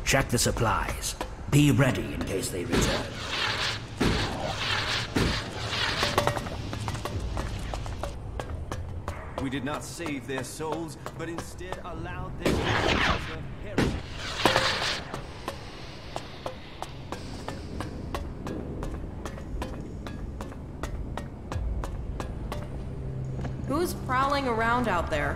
Check the supplies. Be ready in case they return. We did not save their souls, but instead allowed them to serve heresy. Who's prowling around out there?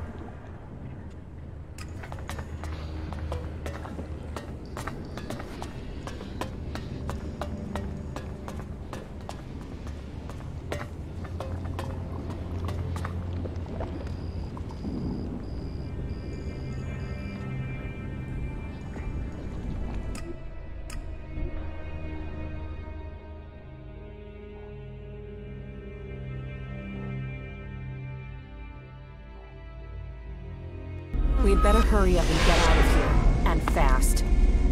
We'd better hurry up and get out of here. And fast.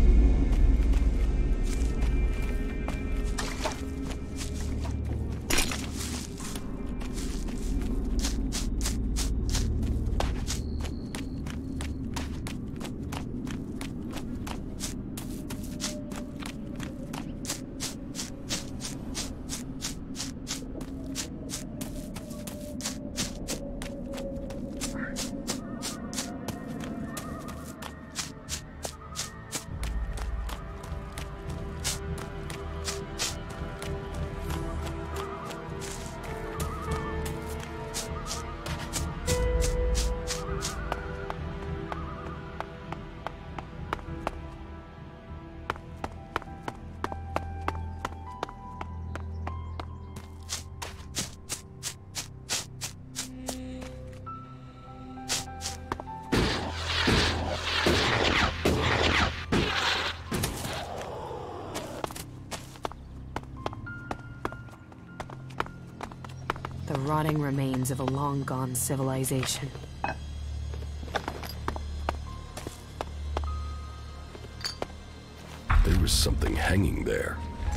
The rotting remains of a long-gone civilization. There was something hanging there.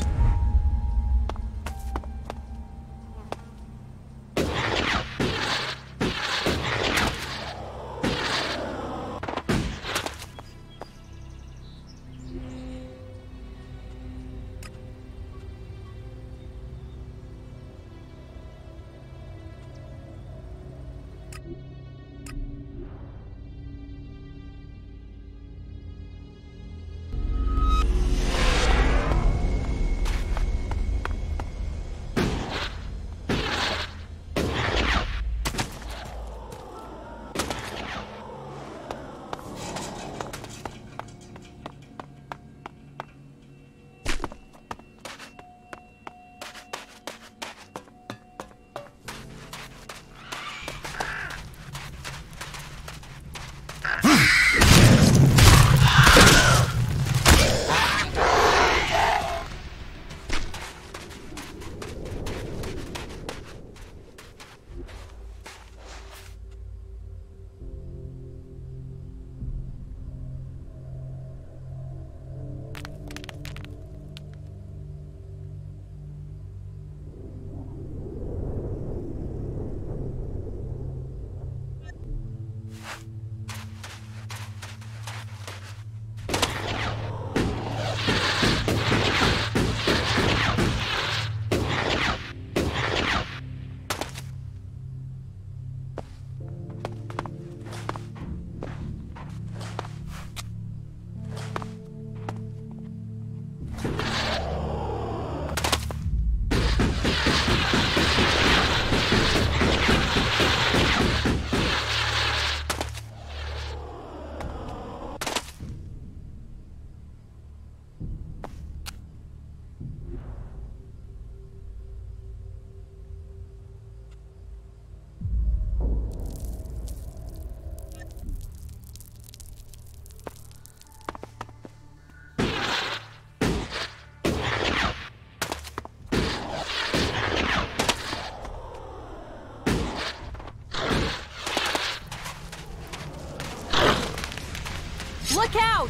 Look out!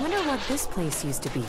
wonder what this place used to be.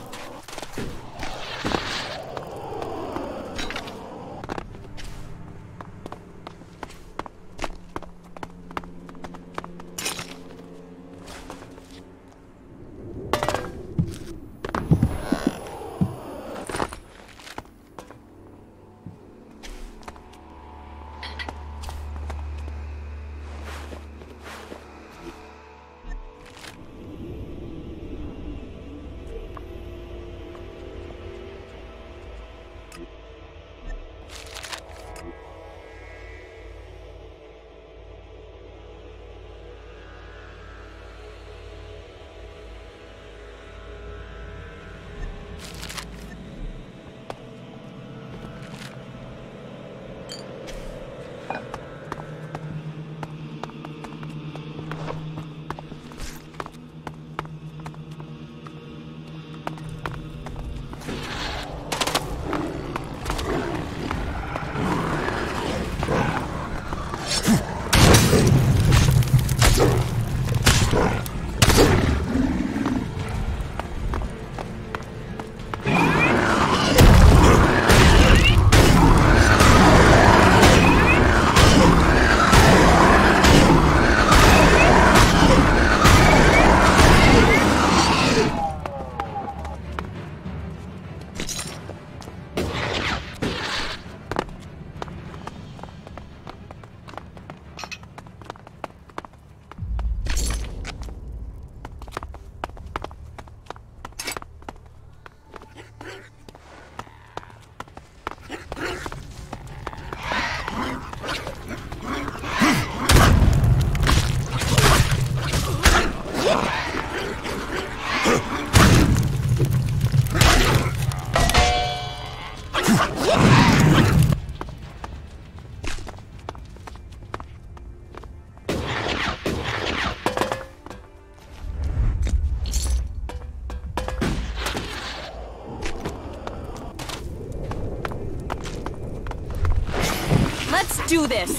Do this!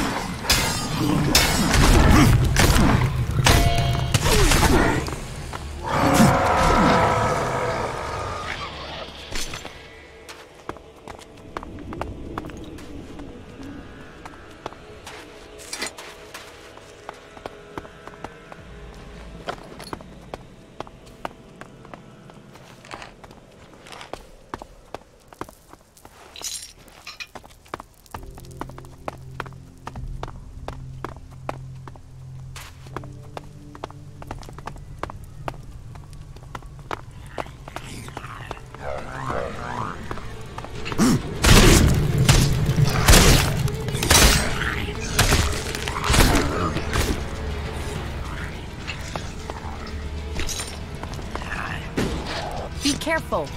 Be careful.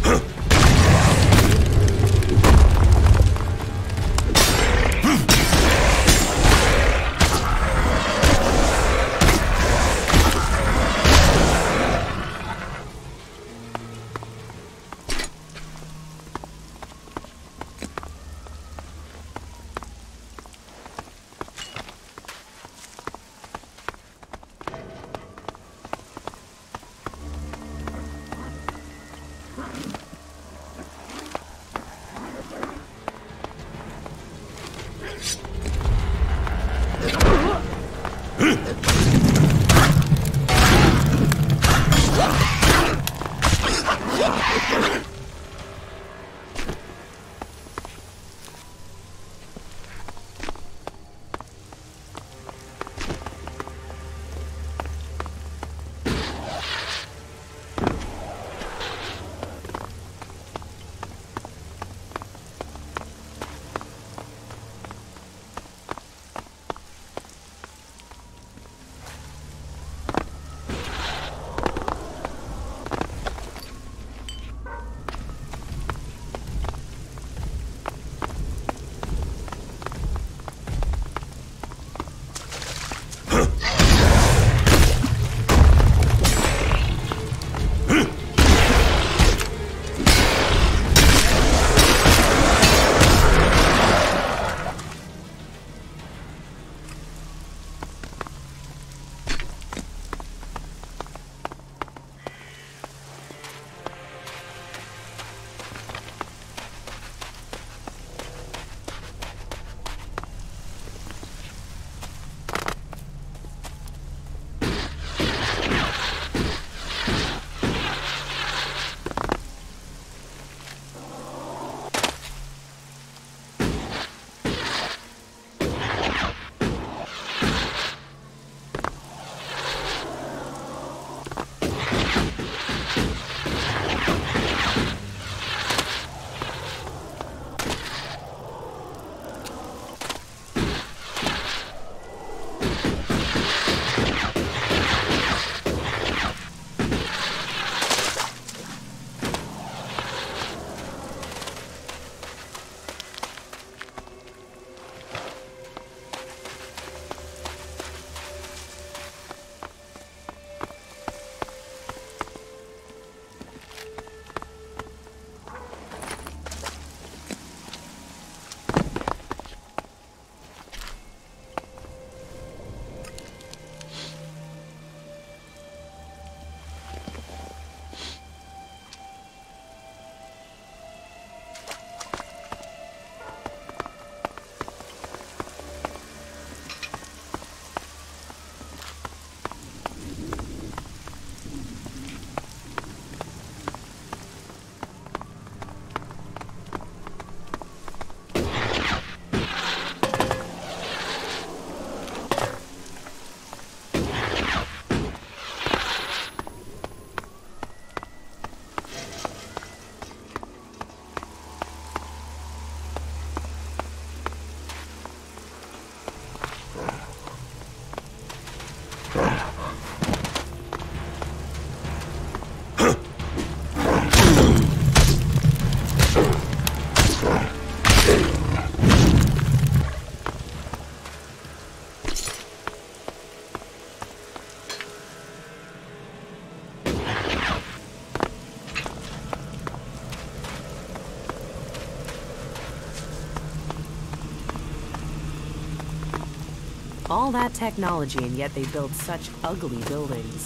All that technology, and yet they build such ugly buildings.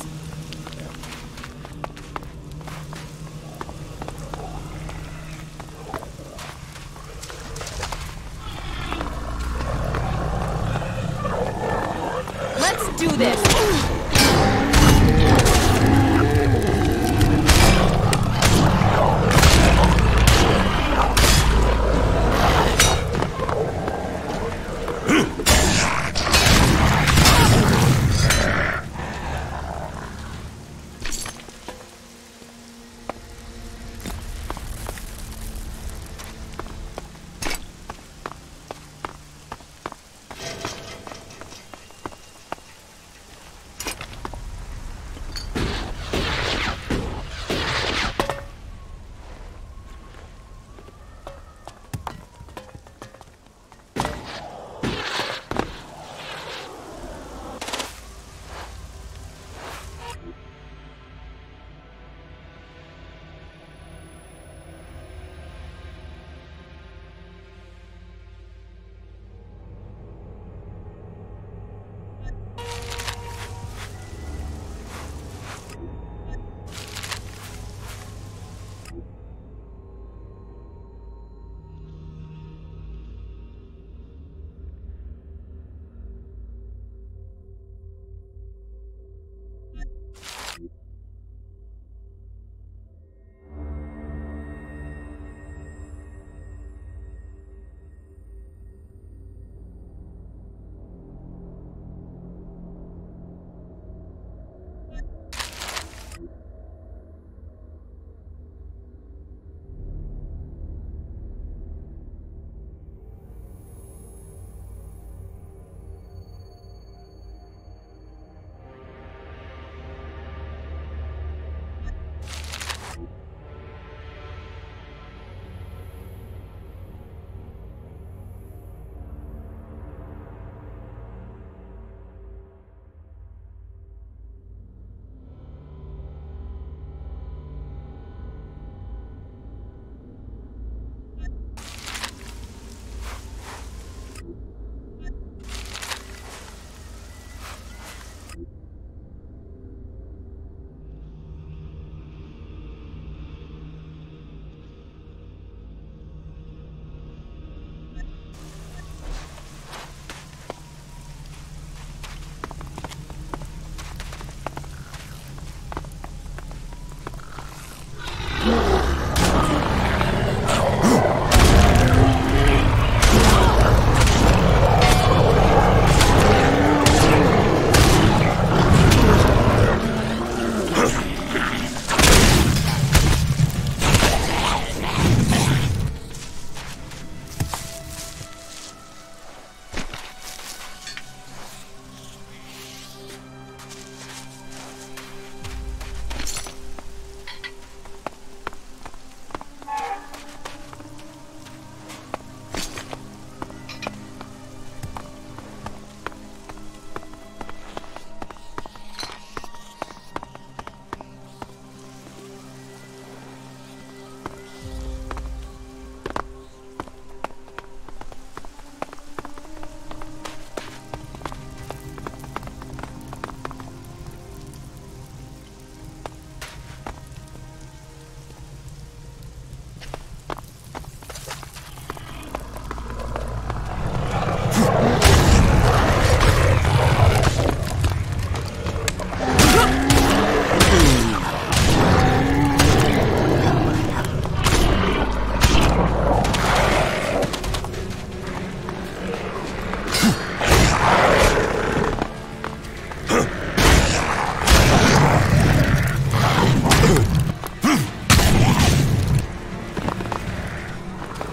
Let's do this!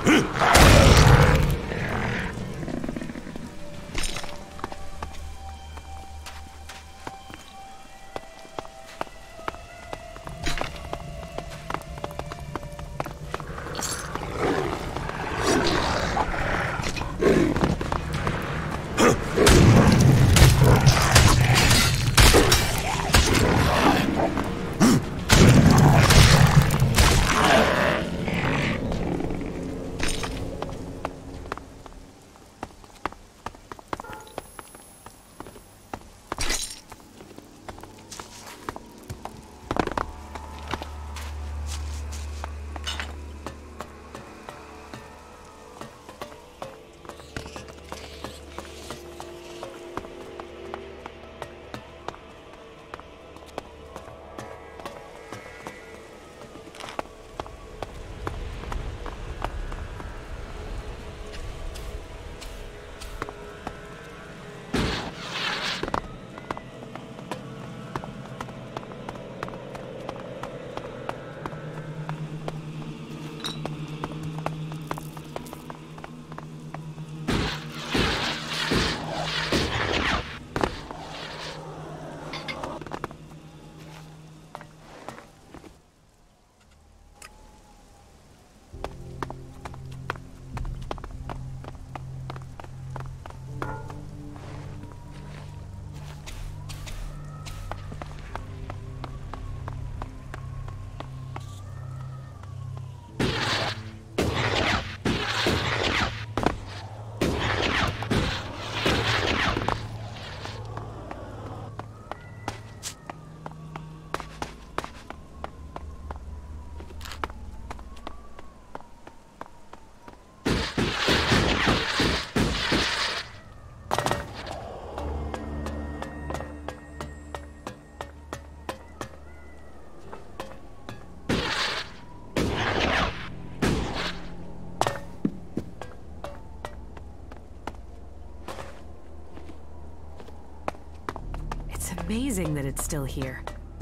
Amazing that it's still here.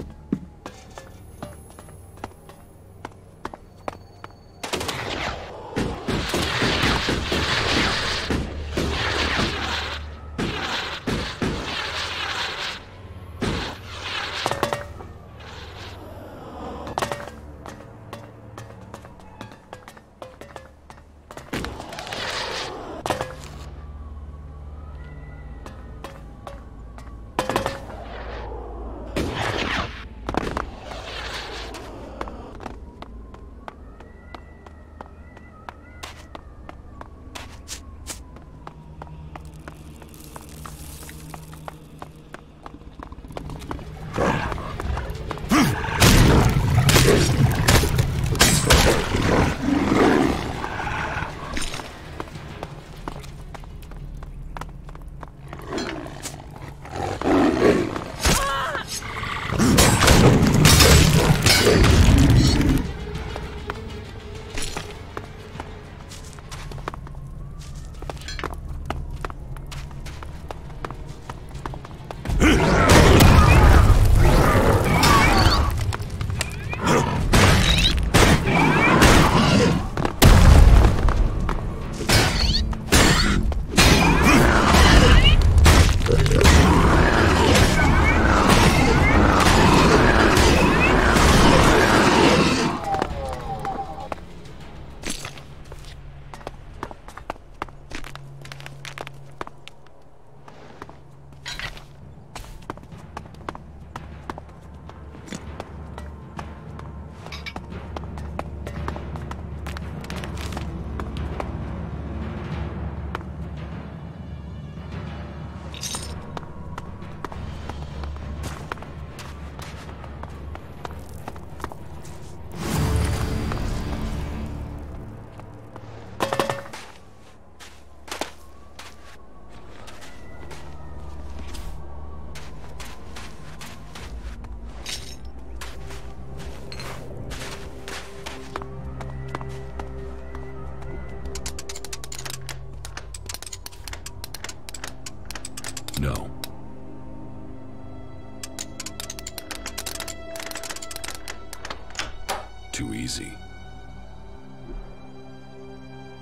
No. Too easy.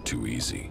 too easy.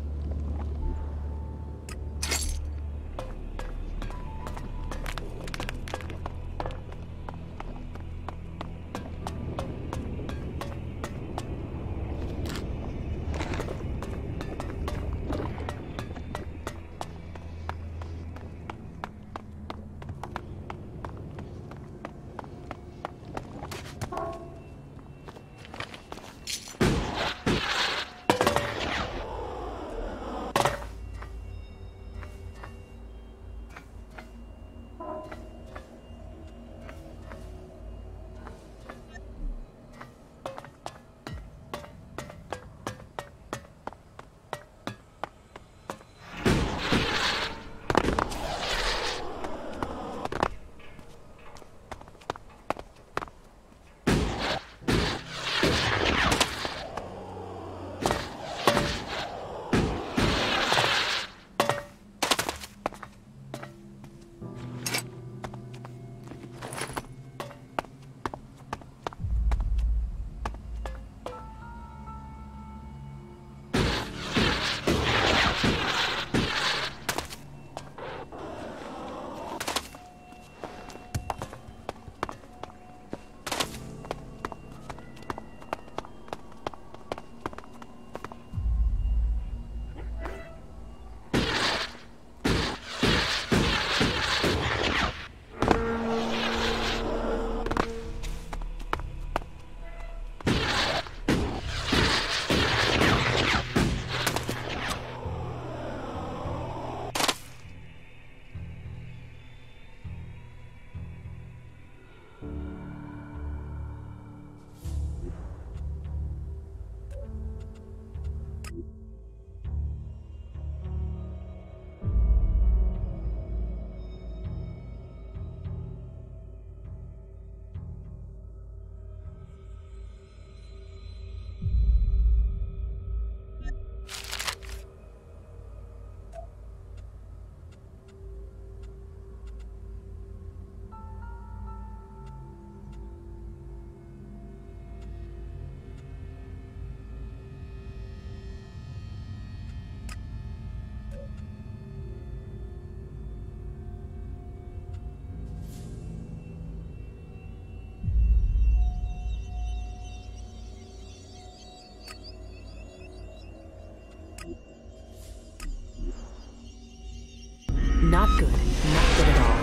Not good. Not good at all.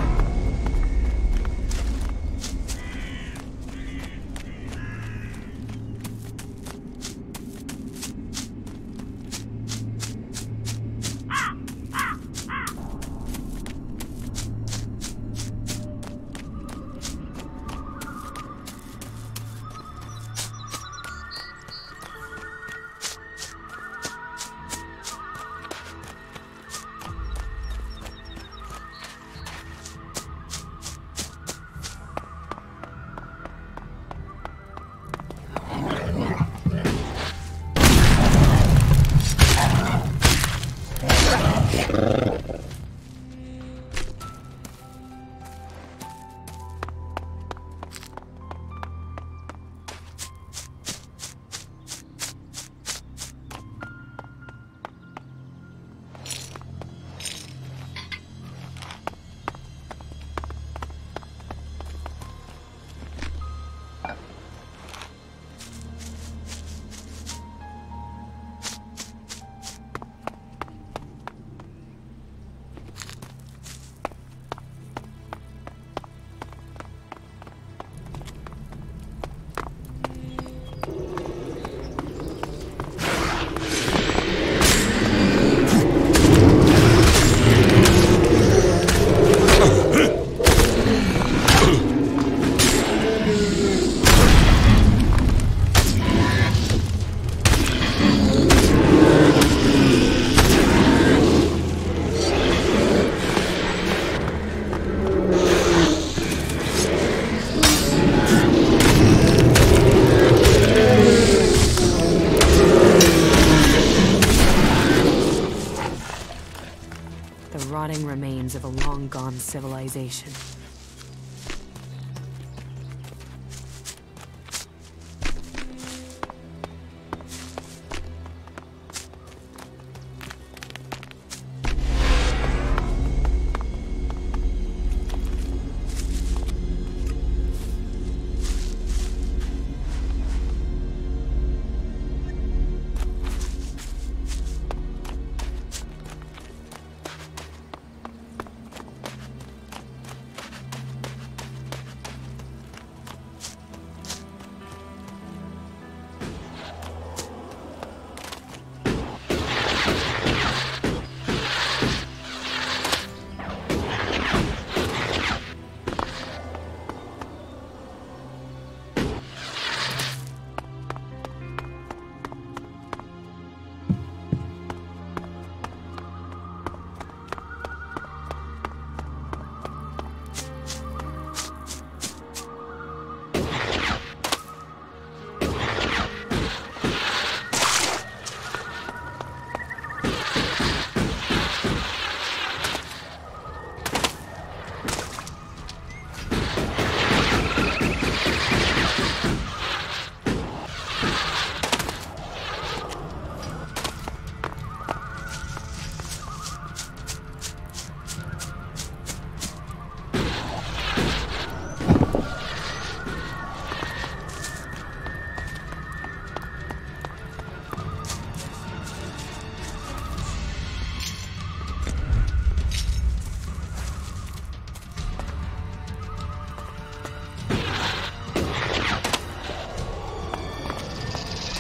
Rotting remains of a long-gone civilization.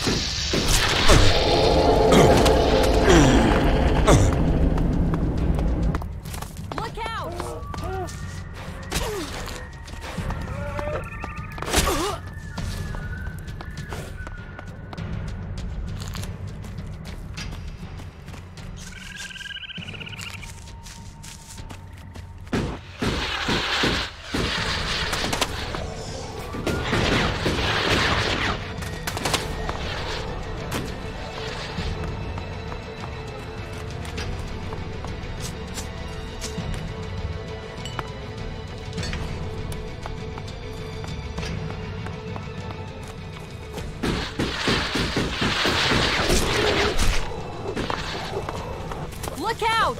Look out! Look out!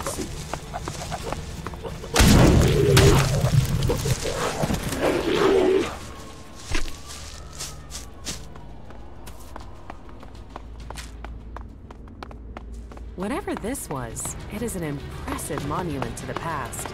Whatever this was, it is an impressive monument to the past.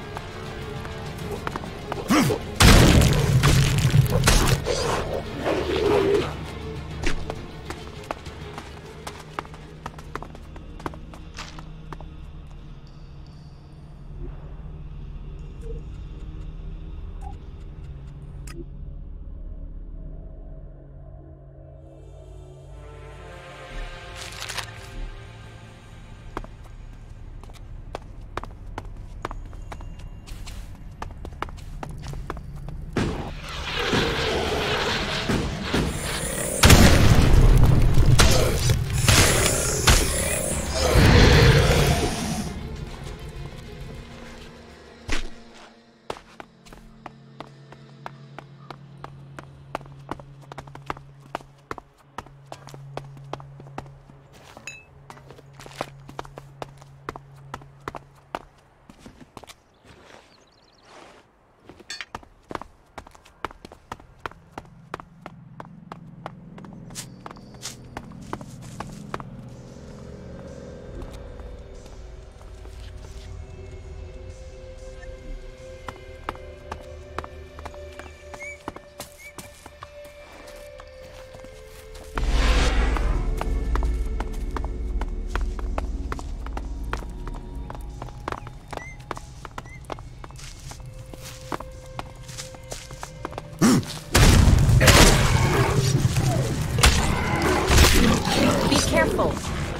Careful!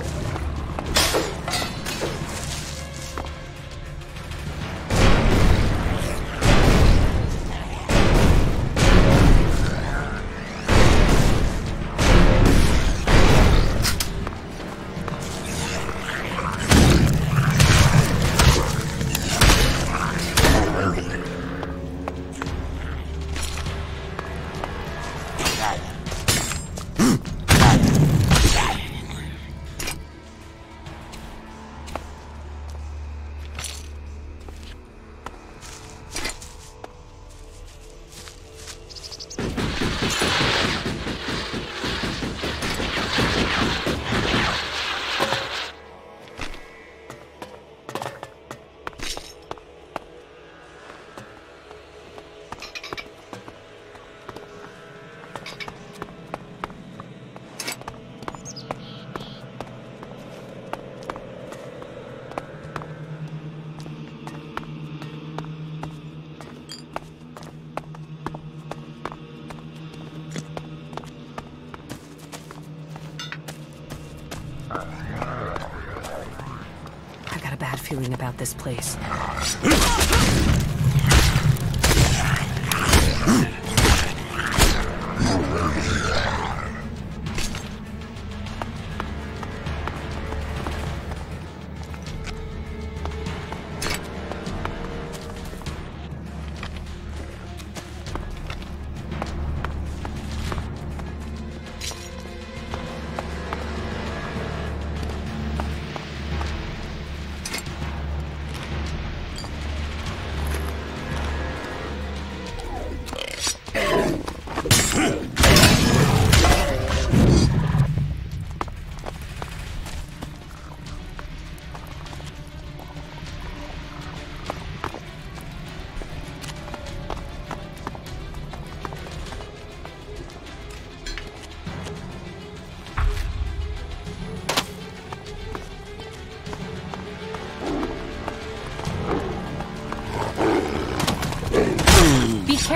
I got a bad feeling about this place.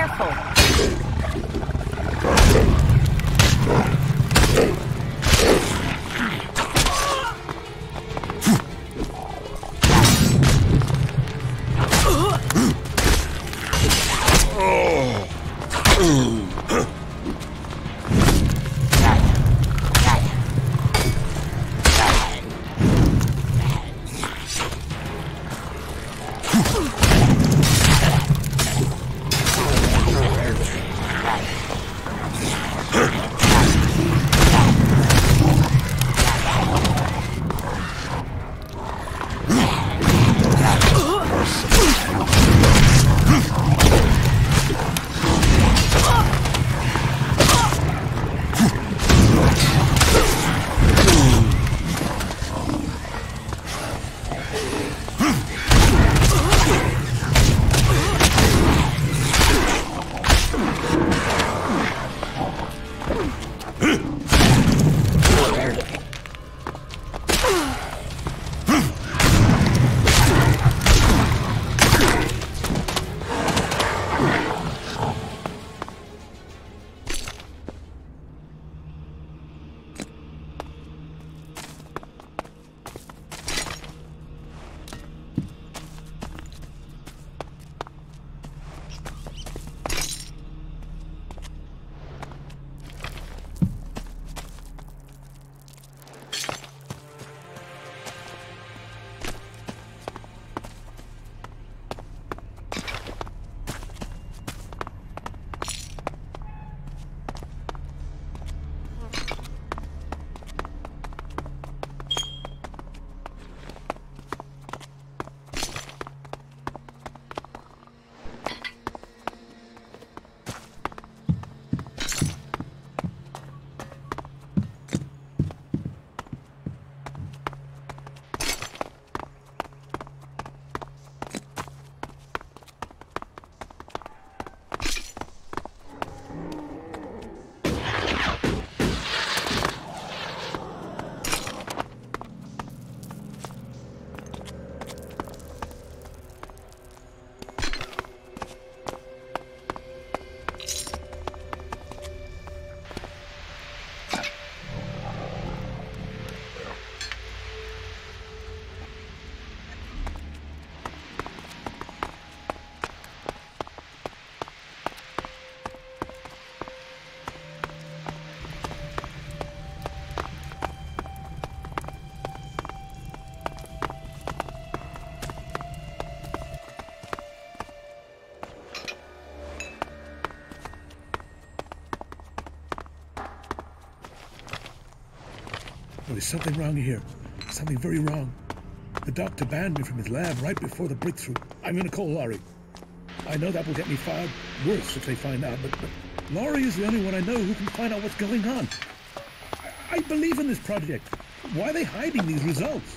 Careful. There's something wrong here. Something very wrong. The doctor banned me from his lab right before the breakthrough. I'm gonna call Laurie. I know that will get me fired worse if they find out, but Laurie is the only one I know who can find out what's going on. I believe in this project. Why are they hiding these results?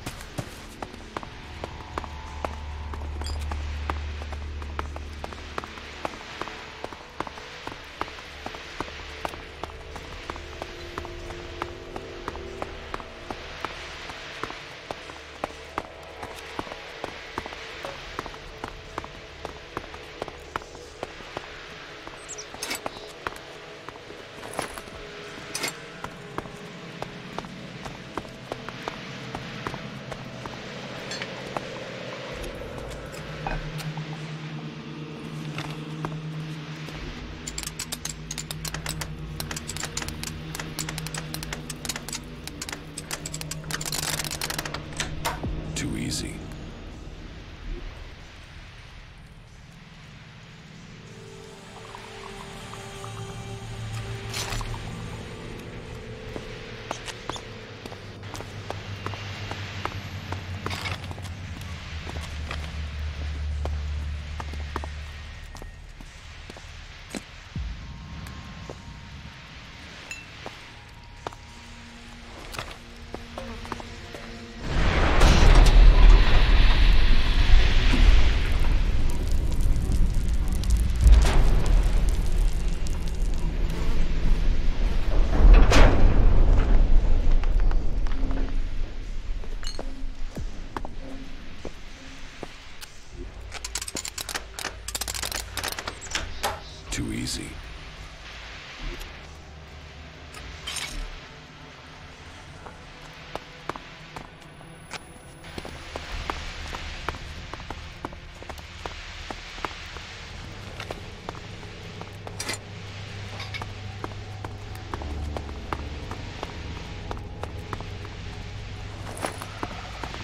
Too easy.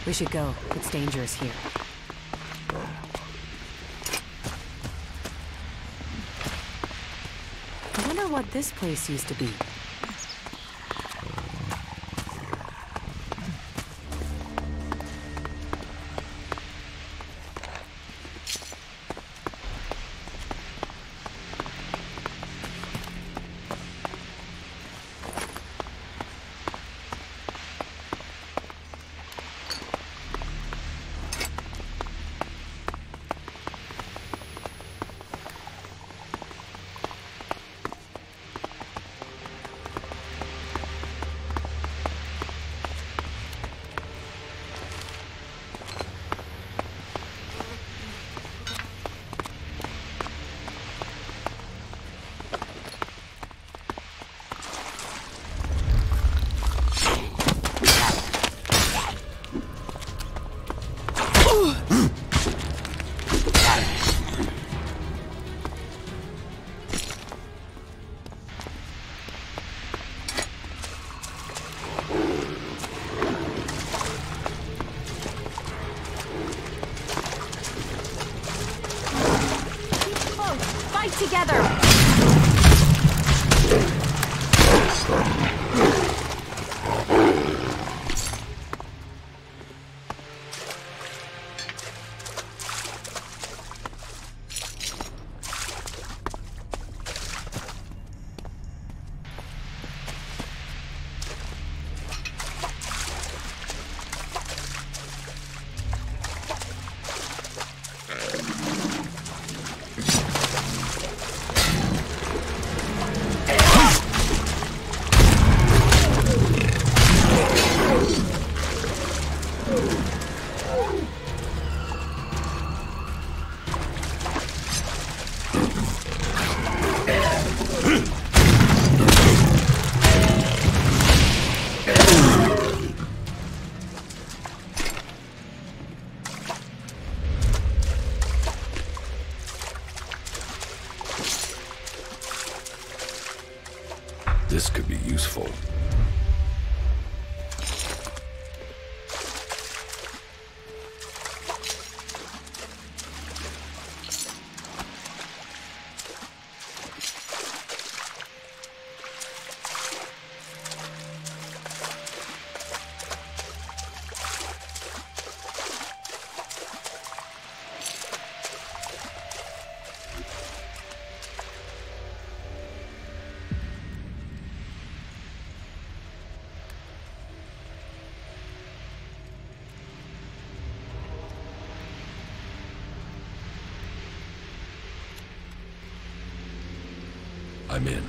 We should go. It's dangerous here. I wonder what this place used to be. Together! This could be useful. I'm in.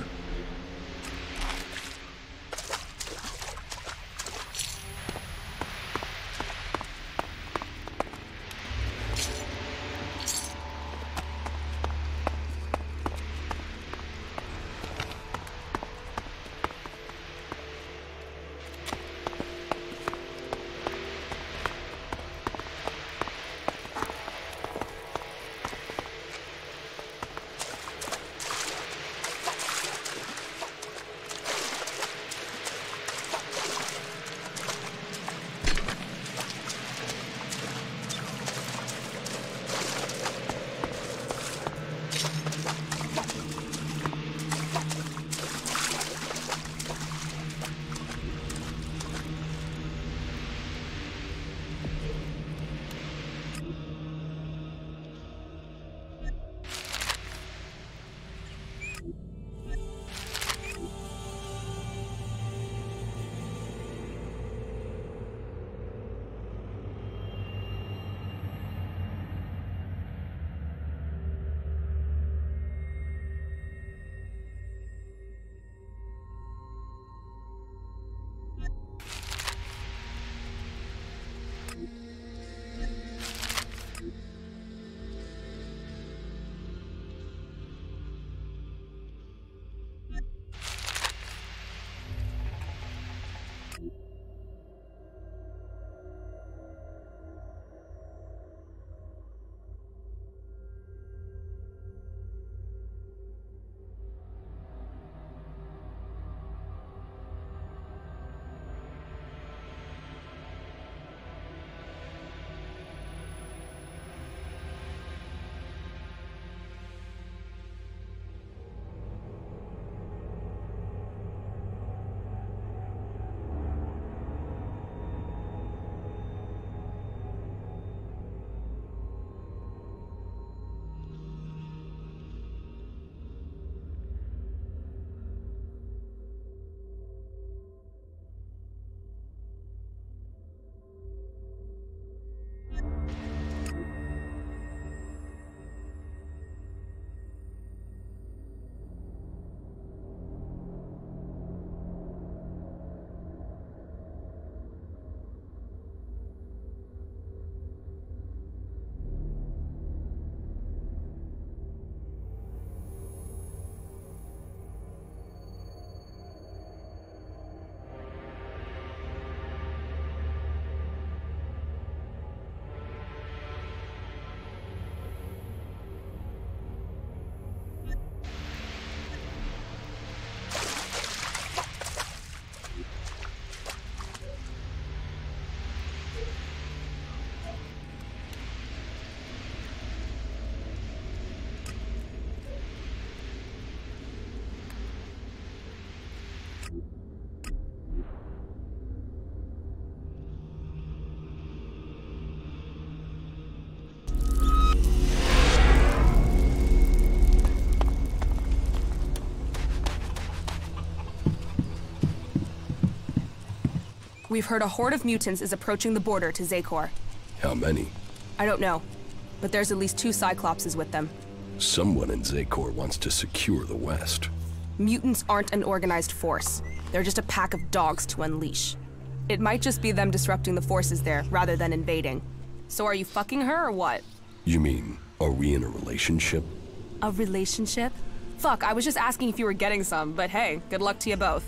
We've heard a horde of mutants is approaching the border to Zakor. How many? I don't know, but there's at least 2 Cyclopses with them. Someone in Zakor wants to secure the West. Mutants aren't an organized force. They're just a pack of dogs to unleash. It might just be them disrupting the forces there, rather than invading. So are you fucking her, or what? You mean, are we in a relationship? A relationship? Fuck, I was just asking if you were getting some, but hey, good luck to you both.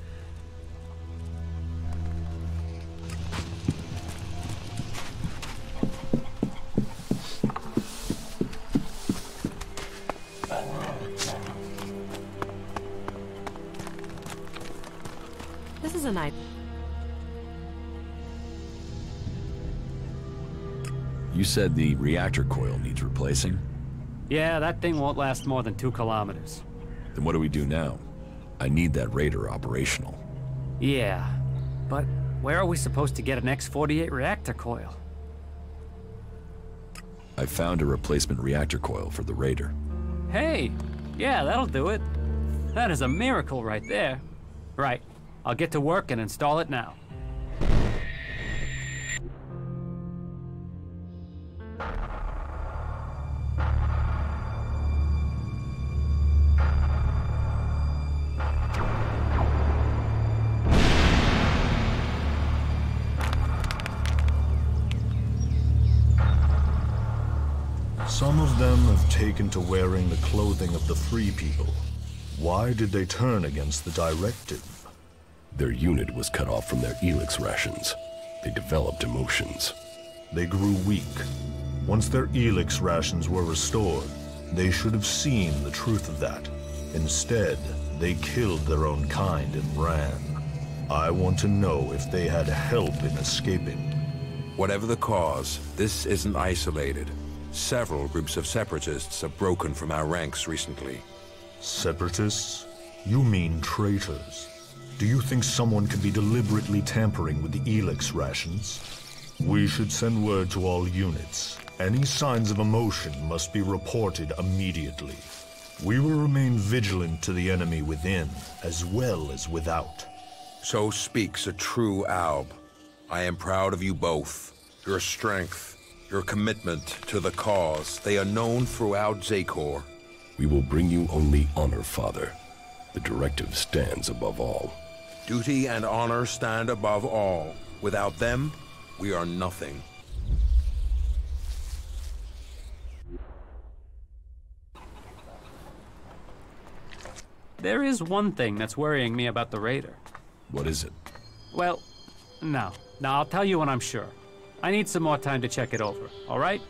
This is a night. You said the reactor coil needs replacing? Yeah, that thing won't last more than 2 kilometers. Then what do we do now? I need that Raider operational. Yeah, but where are we supposed to get an X-48 reactor coil? I found a replacement reactor coil for the Raider. Hey, yeah, that'll do it. That is a miracle right there. Right, I'll get to work and install it now. Some of them have taken to wearing the clothing of the free people. Why did they turn against the directive? Their unit was cut off from their Elix rations. They developed emotions. They grew weak. Once their Elix rations were restored, they should have seen the truth of that. Instead, they killed their own kind and ran. I want to know if they had help in escaping. Whatever the cause, this isn't isolated. Several groups of separatists have broken from our ranks recently. Separatists? You mean traitors. Do you think someone could be deliberately tampering with the Elix rations? We should send word to all units. Any signs of emotion must be reported immediately. We will remain vigilant to the enemy within, as well as without. So speaks a true Alb. I am proud of you both. Your strength, your commitment to the cause, they are known throughout Zakor. We will bring you only honor, Father. The directive stands above all. Duty and honor stand above all. Without them, we are nothing. There is one thing that's worrying me about the Raider. What is it? Well, no. I'll tell you when I'm sure. I need some more time to check it over, all right?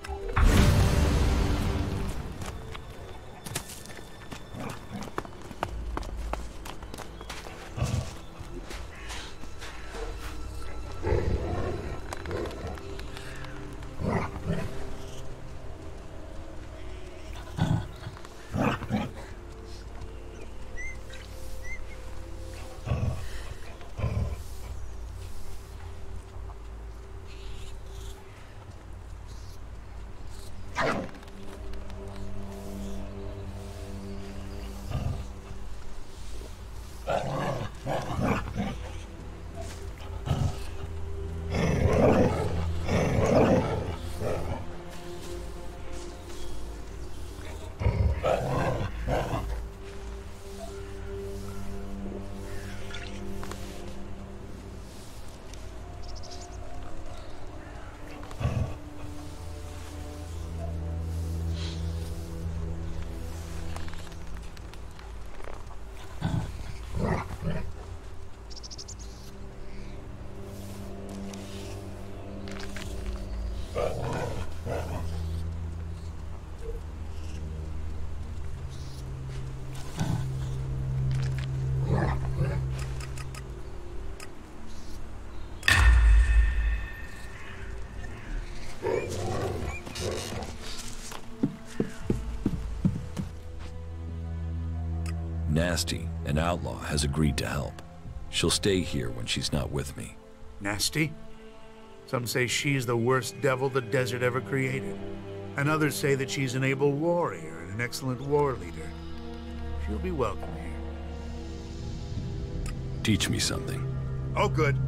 Nasty, an outlaw, has agreed to help. She'll stay here when she's not with me. Nasty? Some say she's the worst devil the desert ever created. And others say that she's an able warrior and an excellent war leader. She'll be welcome here. Teach me something. Oh, good.